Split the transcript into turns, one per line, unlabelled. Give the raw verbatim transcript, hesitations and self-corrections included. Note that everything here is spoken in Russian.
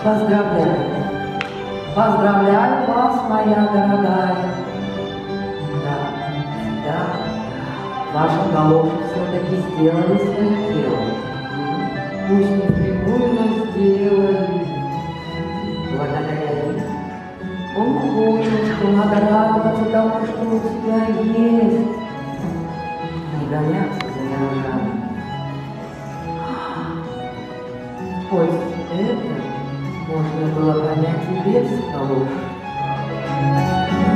Поздравляю. Поздравляю вас, моя дорогая. Да, да, ваши головки все-таки сделали свое дело. Пусть не впрямую, но сделали. Благодаря им он понял, что надо радоваться тому, что у тебя есть. Не гоняться за миражами. Хоть это можно было понять и без того.